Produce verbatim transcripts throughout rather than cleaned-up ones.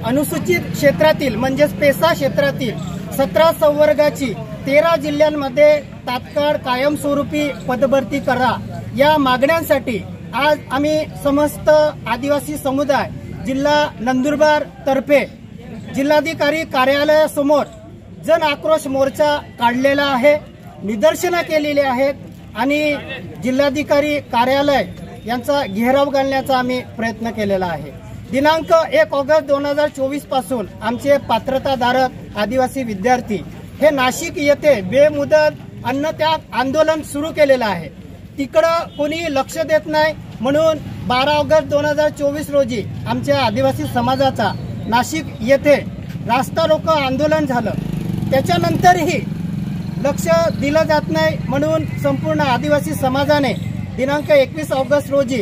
अनुसूचित क्षेत्रातील म्हणजेच पेसा क्षेत्रातील सतरा संवर्गाची तेरा जिल्ह्यांमध्ये तात्काळ कायमस्वरूपी पदभरती करा या मागण्यांसाठी आज आम्ही समस्त आदिवासी समुदाय जिल्हा नंदुरबार तर्फे जिल्हाधिकारी कार्यालयासमोर जन आक्रोश मोर्चा काढलेला आहे, निदर्शनं केलेली आहेत आणि जिल्हाधिकारी कार्यालय यांचा घेराव घालण्याचा आम्ही प्रयत्न केलेला आहे। दिनांक एक ऑगस्ट दोन हजार चोवीस पासून आमचे पात्रताधारक आदिवासी विद्यार्थी हे नाशिक येथे बेमुदत अन्नत्याग आंदोलन सुरू केलेलं आहे। तिकडं कोणी लक्ष देत नाही म्हणून बारा ऑगस्ट दोन हजार चोवीस रोजी आमच्या आदिवासी समाजाचा नाशिक येथे रास्ता रोको आंदोलन झालं। त्याच्यानंतरही लक्ष दिलं जात नाही म्हणून संपूर्ण आदिवासी समाजाने दिनांक एकवीस ऑगस्ट रोजी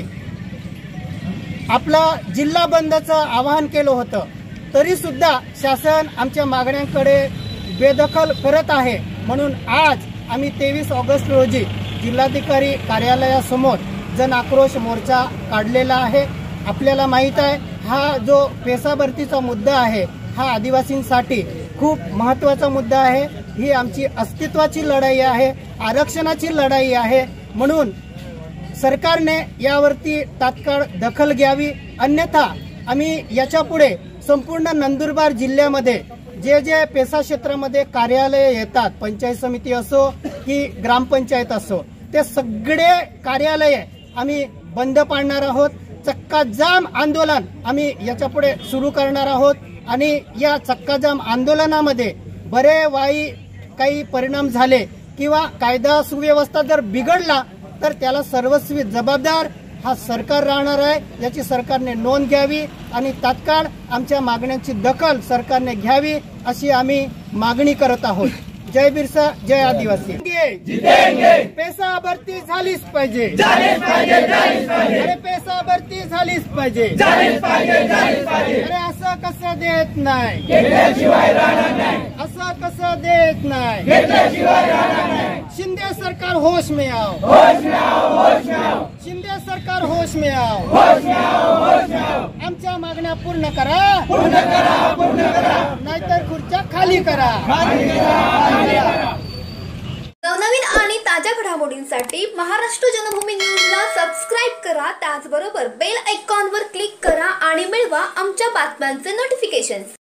आपला जिल्हा बंदचं आवाहन केलं होतं। तरी सुद्धा शासन आमच्या मागण्यांकडे बेदखल करत आहे म्हणून आज आम्ही तेवीस ऑगस्ट रोजी जिल्हाधिकारी कार्यालयासमोर जन आक्रोश मोर्चा काढलेला आहे। आपल्याला माहित आहे हा जो पेसा भरतीचा मुद्दा आहे हा आदिवासींसाठी खूप महत्त्वाचा मुद्दा आहे। ही आमची अस्तित्वाची लढाई आहे, आरक्षणाची लढाई आहे म्हणून सरकारने यावरती तात्काळ दखल घ्यावी, अन्यथा आम्ही याच्यापुढे संपूर्ण नंदुरबार जिल्ह्यामध्ये जे जे पेसा क्षेत्रामध्ये कार्यालय येतात, पंचायत समिती असो की ग्रामपंचायत असो, ते सगळे कार्यालय आम्ही बंद पाडणार आहोत। चक्काजाम आंदोलन आम्ही याच्यापुढे सुरू करणार आहोत आणि या चक्काजाम आंदोलनामध्ये बरे वाई काही परिणाम झाले किंवा कायदा सुव्यवस्था जर बिघडला तर त्याला सर्वस्वी जबाबदार हा सरकार राहणार आहे। याची सरकारने नोंद घ्यावी आणि तात्काळ आमच्या मागण्यांची दखल सरकारने घ्यावी अशी आम्ही मागणी करत आहोत। जय बिरसा, जय आदिवासी। पेसा भरती झालीच पाहिजे, अरे पेसा भरती झालीच पाहिजे, अरे असं कसं देत नाही, असं कसं देत नाही। शिंदे सरकार होश में आओ, शिंदे सरकार होश में आओ, आमच्या मागण्या पूर्ण करा, नाहीतर खुर्च्या खाली करा। नवनवीन आणि ताज्या घडामोडींसाठी महाराष्ट्र जनभूमी न्यूजला सबस्क्राईब करा, त्याचबरोबर बेल आयकॉनवर क्लिक करा आणि मिळवा आमच्या बातम्यांचे नोटिफिकेशन्स।